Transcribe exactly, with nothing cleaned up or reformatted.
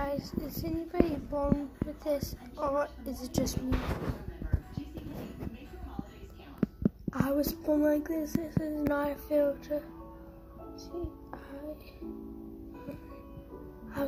Guys, is anybody born with this, or is it just me? I was born like this. This is not a filter. See, I...